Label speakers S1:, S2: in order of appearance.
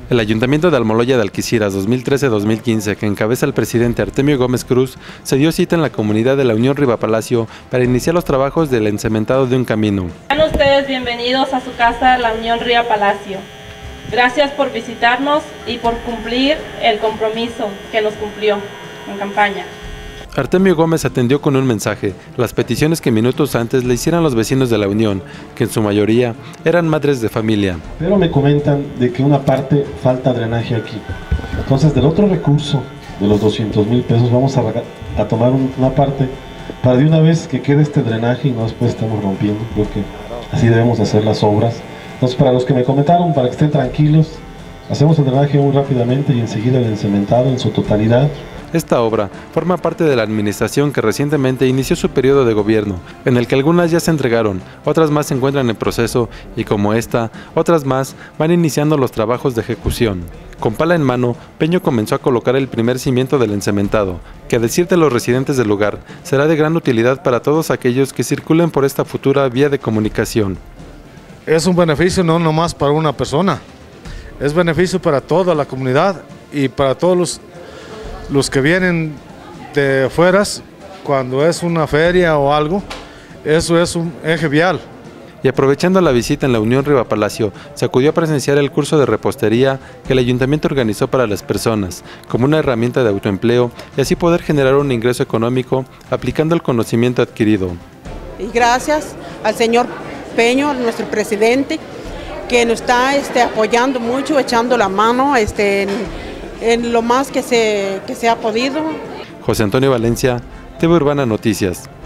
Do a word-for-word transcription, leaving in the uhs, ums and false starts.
S1: El Ayuntamiento de Almoloya de Alquiciras dos mil trece dos mil quince, que encabeza el presidente Artemio Gómez Cruz, se dio cita en la comunidad de la Unión Rivapalacio para iniciar los trabajos del encementado de un camino.
S2: Sean ustedes bienvenidos a su casa, la Unión Rivapalacio. Gracias por visitarnos y por cumplir el compromiso que nos cumplió en campaña.
S1: Artemio Gómez atendió con un mensaje las peticiones que minutos antes le hicieran los vecinos de la Unión, que en su mayoría eran madres de familia.
S3: Pero me comentan de que una parte falta drenaje aquí. Entonces, del otro recurso de los doscientos mil pesos vamos a, a tomar un, una parte para de una vez que quede este drenaje y no después estamos rompiendo. Creo que así debemos hacer las obras. Entonces, para los que me comentaron, para que estén tranquilos, hacemos el drenaje muy rápidamente y enseguida el encementado en su totalidad.
S1: Esta obra forma parte de la administración que recientemente inició su periodo de gobierno, en el que algunas ya se entregaron, otras más se encuentran en proceso y como esta, otras más van iniciando los trabajos de ejecución. Con pala en mano, Peño comenzó a colocar el primer cimiento del encementado, que a decir de los residentes del lugar, será de gran utilidad para todos aquellos que circulen por esta futura vía de comunicación.
S4: Es un beneficio no nomás para una persona, es beneficio para toda la comunidad y para todos los Los que vienen de afuera, cuando es una feria o algo, eso es un eje vial.
S1: Y aprovechando la visita en la Unión Rivapalacio, se acudió a presenciar el curso de repostería que el ayuntamiento organizó para las personas, como una herramienta de autoempleo y así poder generar un ingreso económico aplicando el conocimiento adquirido.
S5: Y gracias al señor Peño, nuestro presidente, que nos está este, apoyando mucho, echando la mano este, en, en lo más que se, que se ha podido.
S1: José Antonio Valencia, T V Urbana Noticias.